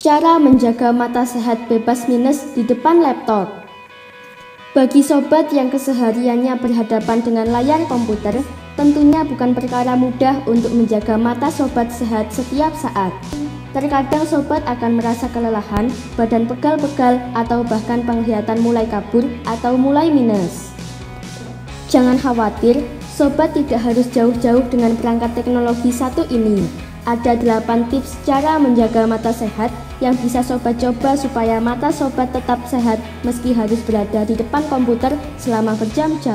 Cara menjaga mata sehat bebas minus di depan laptop. Bagi sobat yang kesehariannya berhadapan dengan layar komputer, tentunya bukan perkara mudah untuk menjaga mata sobat sehat setiap saat. Terkadang sobat akan merasa kelelahan, badan pegal-pegal, atau bahkan penglihatan mulai kabur atau mulai minus. Jangan khawatir, sobat tidak harus jauh-jauh dengan perangkat teknologi satu ini. Ada 8 tips cara menjaga mata sehat yang bisa sobat coba supaya mata sobat tetap sehat meski harus berada di depan komputer selama berjam-jam.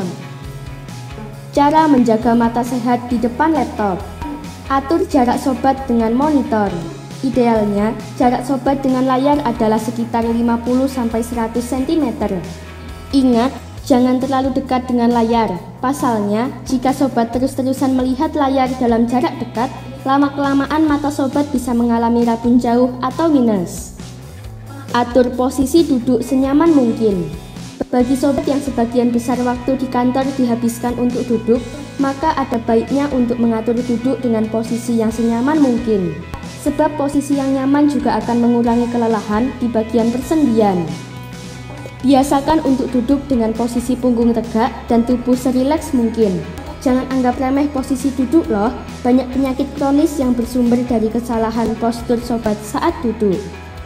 Cara menjaga mata sehat di depan laptop. Atur jarak sobat dengan monitor. Idealnya, jarak sobat dengan layar adalah sekitar 50-100 cm. Ingat, jangan terlalu dekat dengan layar. Pasalnya, jika sobat terus-terusan melihat layar dalam jarak dekat, lama-kelamaan mata sobat bisa mengalami rabun jauh atau minus. Atur posisi duduk senyaman mungkin. Bagi sobat yang sebagian besar waktu di kantor dihabiskan untuk duduk, maka ada baiknya untuk mengatur duduk dengan posisi yang senyaman mungkin. Sebab posisi yang nyaman juga akan mengurangi kelelahan di bagian persendian. Biasakan untuk duduk dengan posisi punggung tegak dan tubuh serileks mungkin. Jangan anggap remeh posisi duduk loh, banyak penyakit kronis yang bersumber dari kesalahan postur sobat saat duduk.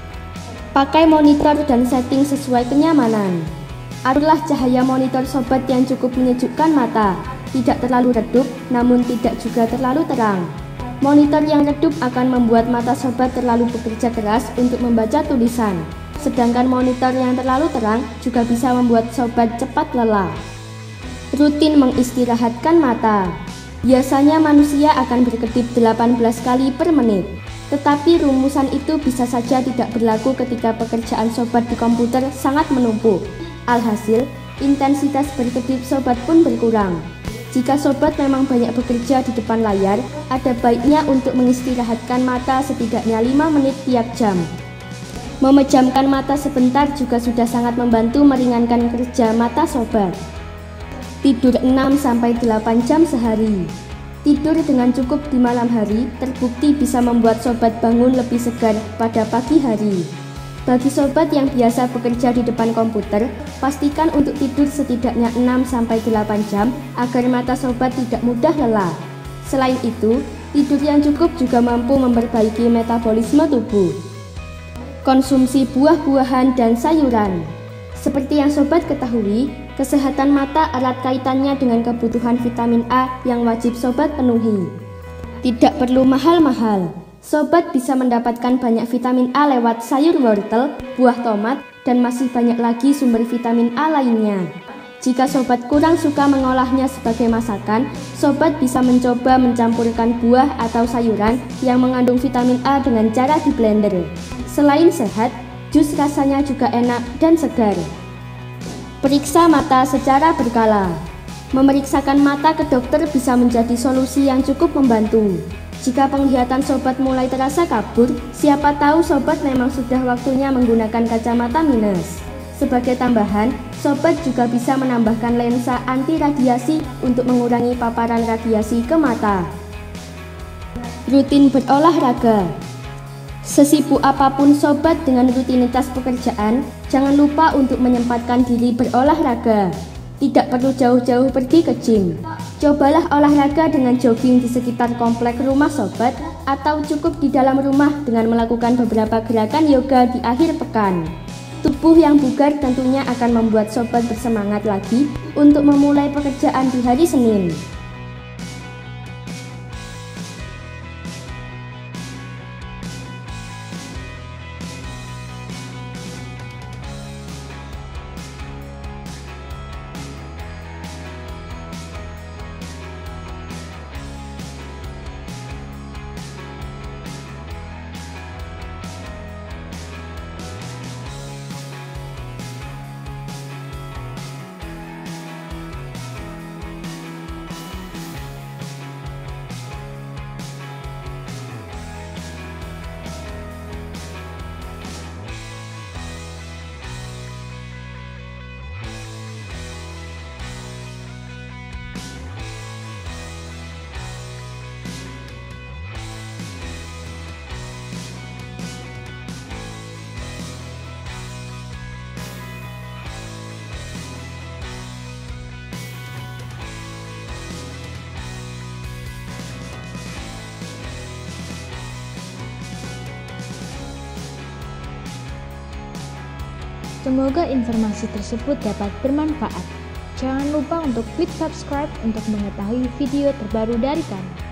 Pakai monitor dan setting sesuai kenyamanan. Aturlah cahaya monitor sobat yang cukup menyejukkan mata, tidak terlalu redup namun tidak juga terlalu terang. Monitor yang redup akan membuat mata sobat terlalu bekerja keras untuk membaca tulisan, sedangkan monitor yang terlalu terang juga bisa membuat sobat cepat lelah. Rutin mengistirahatkan mata. Biasanya manusia akan berkedip 18 kali per menit. Tetapi rumusan itu bisa saja tidak berlaku ketika pekerjaan sobat di komputer sangat menumpuk. Alhasil, intensitas berkedip sobat pun berkurang. Jika sobat memang banyak bekerja di depan layar, ada baiknya untuk mengistirahatkan mata setidaknya 5 menit tiap jam. Memejamkan mata sebentar juga sudah sangat membantu meringankan kerja mata sobat. Tidur 6-8 jam sehari. Tidur dengan cukup di malam hari terbukti bisa membuat sobat bangun lebih segar pada pagi hari. Bagi sobat yang biasa bekerja di depan komputer, pastikan untuk tidur setidaknya 6-8 jam agar mata sobat tidak mudah lelah. Selain itu, tidur yang cukup juga mampu memperbaiki metabolisme tubuh. Konsumsi buah-buahan dan sayuran. Seperti yang sobat ketahui, kesehatan mata erat kaitannya dengan kebutuhan vitamin A yang wajib sobat penuhi. Tidak perlu mahal-mahal, sobat bisa mendapatkan banyak vitamin A lewat sayur wortel, buah tomat, dan masih banyak lagi sumber vitamin A lainnya. Jika sobat kurang suka mengolahnya sebagai masakan, sobat bisa mencoba mencampurkan buah atau sayuran yang mengandung vitamin A dengan cara di blender. Selain sehat, jus rasanya juga enak dan segar. Periksa mata secara berkala. Memeriksakan mata ke dokter bisa menjadi solusi yang cukup membantu. Jika penglihatan sobat mulai terasa kabur, siapa tahu sobat memang sudah waktunya menggunakan kacamata minus. Sebagai tambahan, sobat juga bisa menambahkan lensa anti radiasi untuk mengurangi paparan radiasi ke mata. Rutin berolahraga. Sesibuk apapun sobat dengan rutinitas pekerjaan, jangan lupa untuk menyempatkan diri berolahraga. Tidak perlu jauh-jauh pergi ke gym. Cobalah olahraga dengan jogging di sekitar komplek rumah sobat, atau cukup di dalam rumah dengan melakukan beberapa gerakan yoga di akhir pekan. Tubuh yang bugar tentunya akan membuat sobat bersemangat lagi untuk memulai pekerjaan di hari Senin. Semoga informasi tersebut dapat bermanfaat. Jangan lupa untuk klik subscribe untuk mengetahui video terbaru dari kami.